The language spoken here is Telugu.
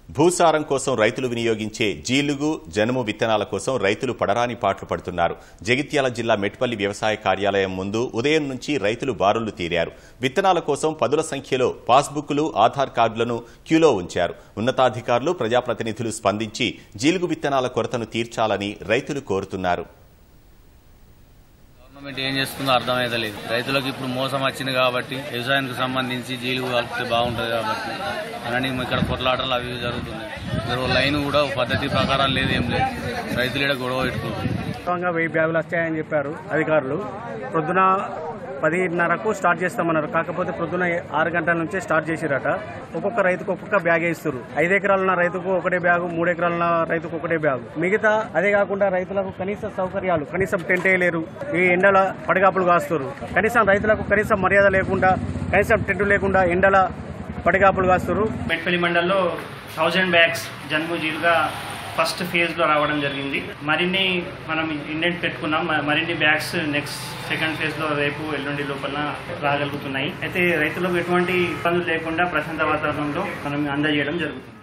భూసారం కోసం రైతులు వినియోగించే జీలుగు జనుము విత్తనాల కోసం రైతులు పడరాని పాట్లు పడుతున్నారు. జగిత్యాల జిల్లా మెట్పల్లి వ్యవసాయ కార్యాలయం ముందు ఉదయం నుంచి రైతులు బారులు తీరారు. విత్తనాల కోసం పదుల సంఖ్యలో పాస్బుక్లు, ఆధార్ కార్డులను క్యూలో ఉంచారు. ఉన్నతాధికారులు, ప్రజాప్రతినిధులు స్పందించి జీలుగు విత్తనాల కొరతను తీర్చాలని రైతులు కోరుతున్నారు. గవర్నమెంట్ ఏం చేస్తుందో అర్థమైతలేదు. రైతులకు ఇప్పుడు మోసం వచ్చింది కాబట్టి వ్యవసాయానికి సంబంధించి జీలుగు కలిపితే బాగుంటుంది కాబట్టి అలానే ఇక్కడ కొట్లాటలు అవి జరుగుతున్నాయి. ఇక్కడ లైన్ కూడా పద్ధతి ప్రకారం లేదు, ఏం లేదు. రైతులు ఇక్కడ గొడవ పెట్టుకుంటున్నారు. 1000 బ్యాగులు వస్తాయని చెప్పారు అధికారులు. ప్రొద్దున 10:30కు స్టార్ట్ చేస్తామన్నారు. కాకపోతే ప్రొద్దున 6 గంటల నుంచే స్టార్ట్ చేసిరట. ఒక్కొక్క రైతుకు ఒక్కొక్క బ్యాగ్ ఇస్తారు. 5 ఎకరాలున్న రైతుకు ఒకటే బ్యాగు, 3 ఎకరాలున్న రైతుకు ఒకటే బ్యాగు. మిగతా అదే కాకుండా రైతులకు కనీస సౌకర్యాలు, కనీసం టెంట్ వేయలేరు. ఈ ఎండల పడిగాపులు కాస్తారు. కనీసం రైతులకు కనీసం మర్యాద లేకుండా, కనీసం టెంట్ లేకుండా ఎండల పడిగాపులు కాస్తారు. మెట్పల్లి మండల్లో 1000 బ్యాగ్స్ జన్ము జీలుగా ఫస్ట్ ఫేజ్లో రావడం జరిగింది. మరిన్ని మనం ఇండెంట్ పెట్టుకున్నాం. మరిన్ని బ్యాగ్స్ నెక్స్ట్ సెకండ్ ఫేజ్లో రేపు ఎల్లుండి లోపల రాగలుగుతున్నాయి. అయితే రైతులకు ఎటువంటి ఇబ్బందులు లేకుండా ప్రశాంత వాతావరణంలో మనం అందజేయడం జరుగుతుంది.